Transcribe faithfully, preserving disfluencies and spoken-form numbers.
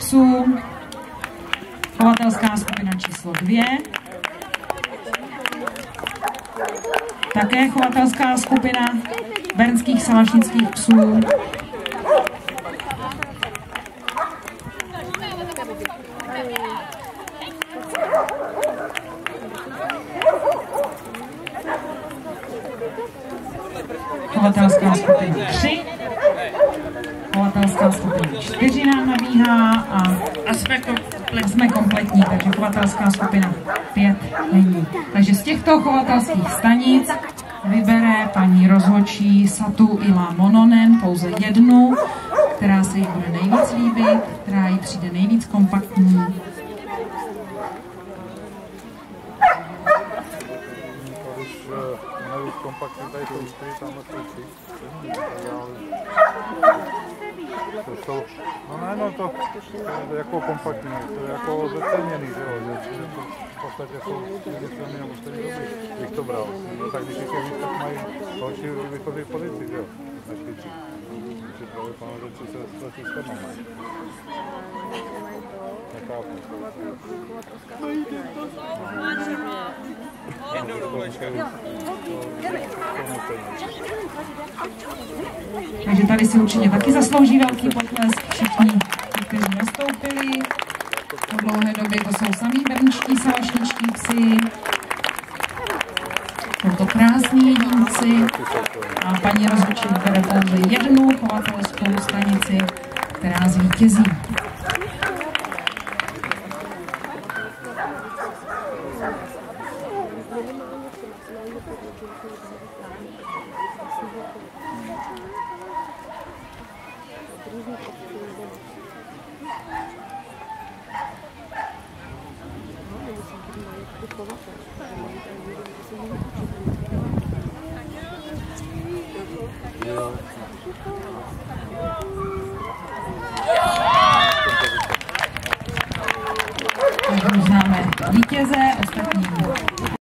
psů. Chovatelská skupina číslo dvě. Také chovatelská skupina bernských salašnických psů. Chovatelská skupina tři. Chovatelská skupina čtyři nám nabíhá a, a jsme, komplet, jsme kompletní, takže chovatelská skupina pět není. Takže z těchto chovatelských stanic vybere paní rozhodčí Satu Ila Mononen pouze jednu, která se jí bude nejvíc líbit, která jí přijde nejvíc kompaktní. Kompaktní tady to ústří, tamhle to tři. To jsou, no ne, no to, to je jako kompaktní, to je jako zeceněný, že jo, že to v podstatě jsou filmy nebo čtyři doby, bych to bral. No, tak když je víc, tak mají horší výchozí pozici, že jo, než ty. Takže právě panu řeči se ztratí shodnou mají. Nechápu. Takže tady si určitě taky zaslouží velký potlesk všichni, kteří nastoupili. Po dlouhé době to jsou samý bernští salašničtí psi. Jsou to krásní jedinci a paní rozhodčí vybere pouze jednu chovatelskou stanici, která zvítězí. Jo.